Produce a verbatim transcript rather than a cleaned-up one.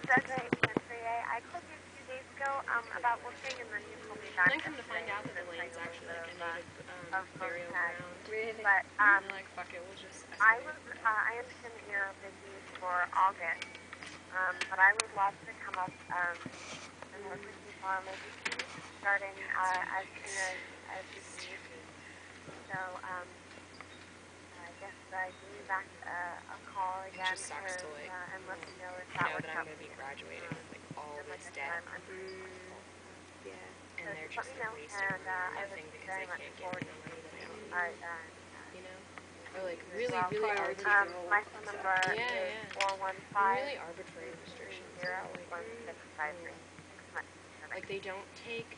Desiree, Desiree, I called you a few days ago um, about working, and then you called me back. And then come to find out that the land's actually like a native um, burial ground. Really? But um, and like, fuck it, we'll just I escalate. was, uh, I understand that you're busy for August, um, but I would love to come up um, and work with you for maybe two weeks, starting uh, as soon as, as you can meet me. So um, I guess uh, give me back uh, a call again it just sucks and, to like uh, and let me know if that know works that I'm out going to for be you. graduating Um, with like all and like this I debt. said, I'm, I'm pretty flexible. Yeah. So And they're just let just me like know, wasting and money on uh, I look nothing because very they much can't get forward to anyone meeting that you. I want. All right, uh, uh, You know? Or like you as really, well. really arbitrary. Um, my phone number Yeah, is yeah. four one five, Really arbitrary three three restrictions. zero, Like, one six five three. Thanks so much. Bye-bye. like they don't take